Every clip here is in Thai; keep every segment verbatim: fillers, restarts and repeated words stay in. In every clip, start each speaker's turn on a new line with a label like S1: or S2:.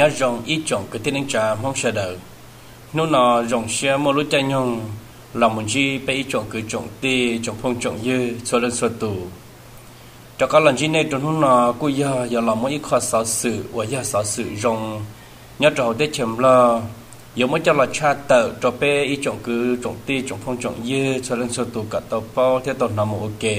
S1: nhớ rong ít chọn cái tên trà mong sợ đời nó nọ rong xe mua lúa chay nhung lòng một chiไปít chọn cứ chọn tê chọn phong chọn dư cho lên số tù cho các lần chi này trong nó nọ cô giờ giờ lòng mỗi khó xử sự và giờ xử sự rong nhớ trò để chấm lo giờ mới cho là cha tờ cho pe ít chọn cứ chọn tê chọn phong chọn dư cho lên số tù cả tàu bao theo tàu nằm ok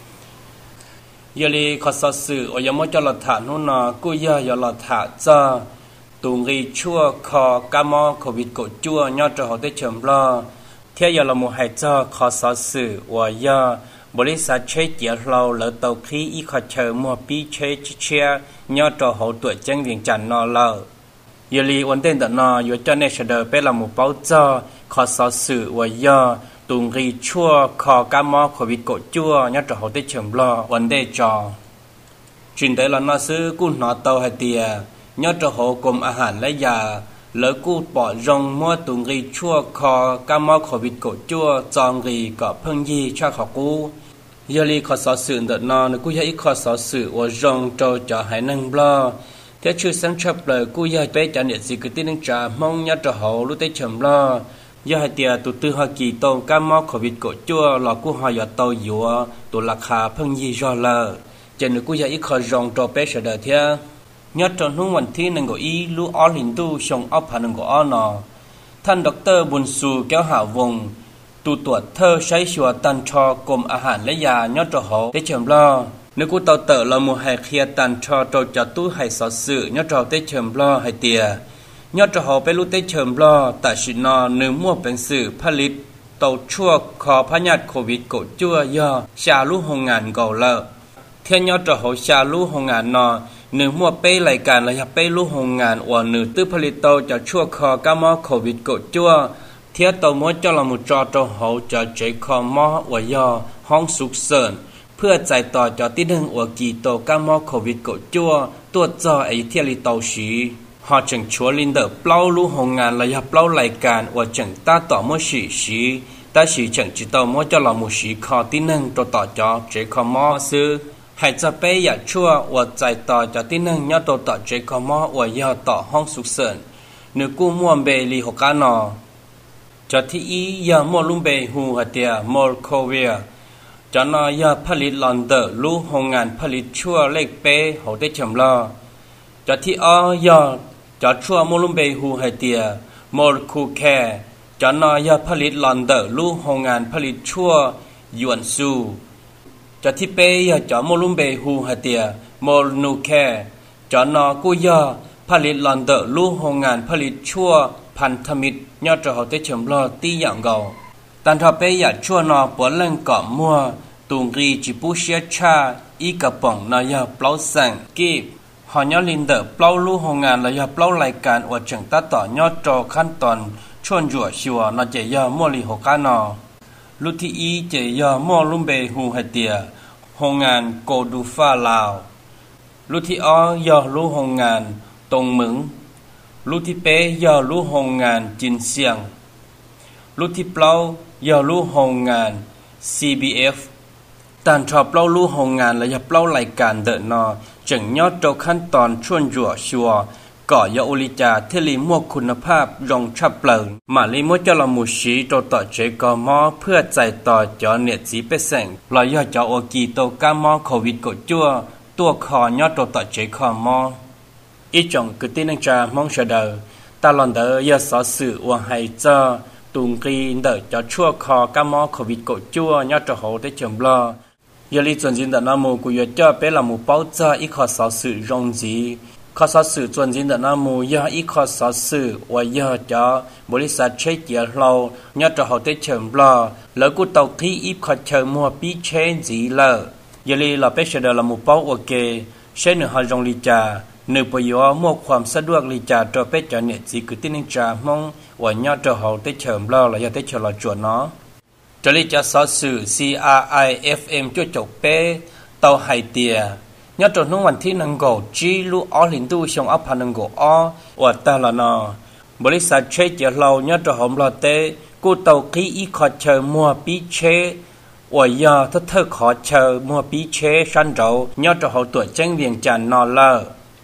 S1: giờ li khó xử sự và giờ mới cho là thả nó nọ cô giờ giờ là thả cho tụng ghi chua kho cam mò covid cổ chua nhớ cho họ tới chấm lo theo giờ là một hai cho khó xử sự và giờบริษัทเชเจียเราเลอตคีอีขอเชอมัวปีเชเชียยอดตัวหัวตัวจังเวียงจันนอเลอยลีวันเต้นตนออยู่เจ้าเนชเดอร์เป็นละหมู่เป้าจ้อขอสอสื่อว่ายอตุงรีชั่วขอกามอขวิโกจัวยอดตัวหัวได้เฉิมลอวันได้จอจินเตลนอซื้อกู้หนอเตาให้เตียยอดตัวหัวกรมอาหารและยาเลอกู้ปอรงมัวตุงรีชั่วขอกามอขวิโกจัวจองรีก็เพิ่งยี่ชาขอกู้ยาลีขอสอสื่อเดินนอนกูอยากอีกขอสอสื่อว่าจงโจจะให้นั่งบล้อเท่าชื่อสังชับเลยกูอยากไปจันเดียสิกตินึงจ่ามองยัดจะหอรู้ได้เฉิมล้อยาให้เตียตุตื้อฮากีโตก้ามอขวิดกดจั่วหลอกกูหอยาโตอยู่ตัวราคาเพิ่งยี่จอละเจนกูอยากอีกขอจงโจไปเสด็จเท่ายัดจนหุ่นวันที่หนึ่งก็อีลูออลินดูชงอัพพันหนึ่งก็อ้อนอท่านด็อกเตอร์บุญสูแก้วหาวงตูตรวจเธอใช้ชัวตันชอกรมอาหารและยายอดจหอได้เฉิมล้อนึกกูเตาเตอเราโมให้เคลียตันชอโจจัตู้ให้สอสื่อยอดจได้เฉิมล้อให้เตียยอดจหอไปรู้ได้เฉิมล้อแต่ชินอเนื้อมั่วเป็นสื่อผลิตเตาชั่วคอพญาติโควิดกดจั่วยอชาลูโรงงานเก่าละเทียนยอดจหอชาลูโรงงานนอเนื้อมั่วเป้รายการระยะเป้ลูโรงงานว่าเนื้อตื้อผลิตเตาจะชั่วคอกามอโควิดกดจั่วเทียตัวมดจะละมุจอตัวเขาจะใจคอมอวายอห้องสุกเสริญเพื่อใจต่อจะที่หนึ่งอวกีโตก้ามอโควิดกดจั่วตัวจอไอเทียลิโตสีหอจังชัวลินเดอร์เปล่าลู่โรงงานระยะเปล่ารายการอวจังตาต่อมอสีสีตาสีจังจิตตัวมดจะละมุสีคอที่หนึ่งตัวต่อจอใจคอมอซื้อให้จะไปอยากชั่วอวใจต่อจะที่หนึ่งยอดตัวต่อใจคอมออวยอต่อห้องสุกเสริญเนื้อกู้ม่วงเบลีหกานอจะที่อียามอลุมเบหูหัดเดียมอลโคเวียจะนายาผลิตลอนเดอร์ลู่โรงงานผลิตชั่วเล็กเป้เขาได้จำลอจะที่อ้อยาจะชั่วมอลุมเบหูหัดเดียมอลคูแคจะนายาผลิตลอนเดอร์ลู่โรงงานผลิตชั่วยวนซูจะที่เป้ยาจะมอลุมเบหูหัดเดียมอลนูแคจะนากุยาผลิตลอนเดอร์ลู่โรงงานผลิตชั่วพันธมิตรยอดจะเขาได้เฉิมรอตีอย่างเก่าตันทอเปอยากชั่วนอปวดเล่งเกาะมัวตุงรีจิปุเชียชาอีกระป๋องนายาเปล่าสั่งกีบหอยลินเดอร์เปล่าลู่โรงงานนายาเปล่ารายการอวดจังตัดต่อยอดจอขั้นตอนชวนจั่วชัวนอเจียมอลีหกานอลุที่อีเจียมอลุมเบฮูเฮเตียโรงงานโกดูฟาลาวลุที่อ้อยอลู่โรงงานตรงมึงลูที่เป้ยอลู่โรงงานจินเซียงลูที่เปล่ายอลู่โรงงาน ซี บี เอฟ ตันชอบเปล่าลู่โรงงานและยาเปล่ารายการเดนอจึงยอดโตขั้นตอนชวนจั่วชัวก่อยาอุลิจาเทลีมวกคุณภาพรองชับเปลิงมาลีมวจลามุชีโตต่อเจกอมอเพื่อใจต่อจอเน็ตสีเปแสงลอยยอดจอโอกีโตก้ามอโควิดกดจั่วตัวคอยอดโตต่อเจคอมออีจงกุตินังจามองเสดอตาลอนเดอยาสอสื่อว่าให้เจอตุงกีเดอจะชั่วคอกามอโควิดกดจั่วยอดจะโหได้จำลอยาลีจนจินดานามูกุยเจอเป็นละมูเป้าเจออีขอสอสื่อรงจีขอสอสื่อจนจินดานามูยาอีขอสอสื่อว่ายาจะบริษัทเชเจียเรายอดจะโหได้จำลอแล้วกูตกที่อีขอเชิงมัวปีเชนจีเลอยาลีเราเป็นเสดอละมูเป้าโอเคเช่นหนึ่งหาจงลีจาเนื้อประโยชน์มวกความสะดวกลีจาตัวเป็ดจานเนี่ยสิคือที่นิจามองว่ายอดจะเขาได้เฉิมเราและยอดได้เฉลจวนเนาะจะลีจาสอสื่อ ซี อาร์ ไอ เอฟ เอ็ม จุดจบเป้เตาไฮเตียยอดจนนุ่งวันที่นังโกจีลูออลินดูชงอัพพันนังโกอ้อวัดตาละเนาะบริษัทเชเจเรายอดจะหอมเราเต้กูเตาขี้อีขอเชิมัวปีเชว่ายาถ้าเธอขอเชิมัวปีเชชันเรายอดจะเขาตัวแจ้งเวียงจันนอเลอข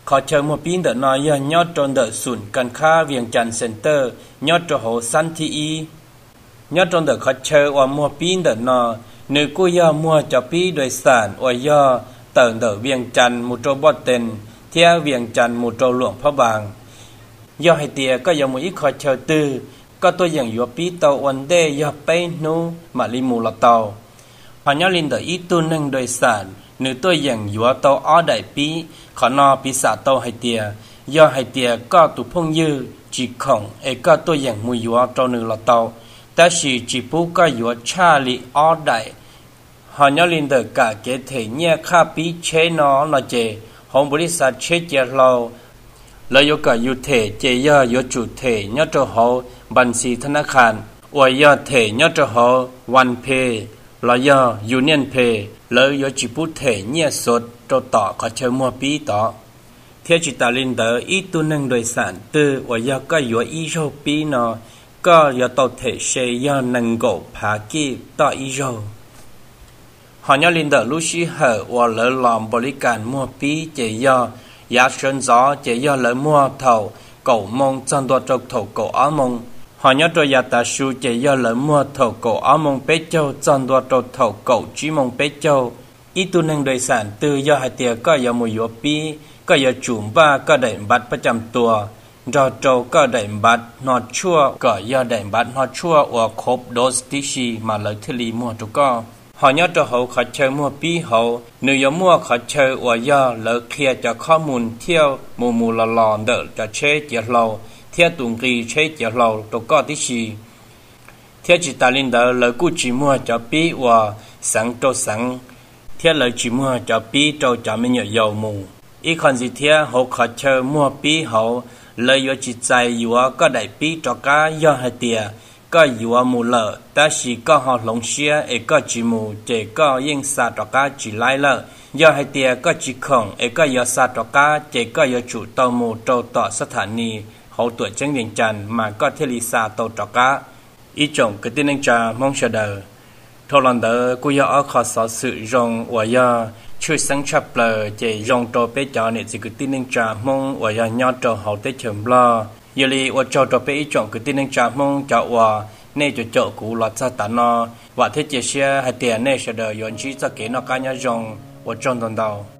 S1: ขอเชิญมัวปีนเดนอยยอดจนเดศูนย์การค้าเวียงจันทร์เซ็นเตอร์ยอดจโหสันทีอียอดจนเดขอเชิญว่ามัวปีนเดนอเนื้อกู้ย่อมัวจะปีโดยสารอวยย่อเติมเดเวียงจันทร์มุโจบอเต็นเที่ยเวียงจันทร์มุโจหลวงพระบางย่อให้เตียก็ยังมุอีขอเชิญตื้อก็ตัวอย่างอยู่ปีเตาวันเดย่อไปนูมาลิมูละเตาพอยอลินเดอีตุนึงโดยสารเนื้อตัวอย่างอยู่เตาอ้อได้ปีขอนอปีศาจเตาให้เตียย่อให้เตียก็ตุพงยือจีของเอก็ตัวอย่างมุอยู่เตาเนื้อละเตาแต่สิจีปูก็อยู่ชาลีอ้อได้หอยอลินเดกะเกเทเนียข้าปีเชนอละเจของบริษัทเชเจเราแล้วยกกับยูเทเจย่อยจุเทยอดหอบัญชีธนาคารอวยยอเทยอดหอวันเพแล้วยอยูเนียนเพแล้วยจิปุเทเนียสดโตต่อขอเชิญมัวปีต่อเทียจิตาลินเดออีตุนึงโดยสารตืออวยยอก็อยู่อีโจปีนอก็ยอโตเทเชยอนังโกภากีต่ออีโจหอยลินเดอลูชิเหอว่าเลอลอมบริการมัวปีเจยอยาเชิญจอเจยอเลอมัวเท่าเก่ามงจันตัวจกเท่าเก่าอามงหอยตัวยาตาชูเจยอเลอมัวเท่าเก่าอามงเป็ดเจ้าจันตัวจกเท่าเก่าจีมงเป็ดเจ้าอีตัวหนึ่งโดยสารตือยอให้เตียก็ยามุยปีก็ยาจุ่มบ้าก็ได้บัตรประจำตัวจอโจก็ได้บัตรนอดชั่วก็ยาได้บัตรนอดชั่วว่าครบโดสติชีมาเลยทลีมัวตุก็หอยตัวเขาขัดเชยมัวปีเขาเนื้อมัวขัดเชยว่ายาเลิกเคลียจากข้อมูลเที่ยวมูมูละลอนเดอจะเชยเจียเราเที่ยวตุงกีเชยเจียเราตัวก็ติชีเที่ยวจิตาลินเดอเลิกกูจีมัวจะปีว่าสังโตสังเที่ยวเลิกจีมัวจะปีโตจะไม่เหนียวยาวมูอีคนสิเที่ยวเขาขัดเชยมัวปีเขาเลยอยู่จิตใจอยู่ก็ได้ปีจอกก้ายาให้เตียก็อยู่มูเลแต่สิก็หอหลงเชียเอก็จีมูเจก็ยิ่งซาตอกาจีไลเลยอให้เตียก็จีคงเอก็ยอซาตอกาเจก็ยอจุตมูโตต่อสถานีเขาตัวเจ้งเวียงจันทร์มาก็เทลิซาโตตอกาอีจงกตินังจามองเสดอทอลันเดอกูยอเอาขอสอสื่อรงวายาช่วยสังชับเปลเจรงโตเปจาเนี่ยจิกตินังจามองวายายอดโตเขาเตเฉิมลอยลีว่าเจ้าตัวไปอีจงคือที่นึงจามงเจ้าว่าเนจะเจ้ากูหลัดซาตานอว่าเทเจเชียให้เตียเนเสดยอนชีจะเกนอการยาจงว่าจงตนดาว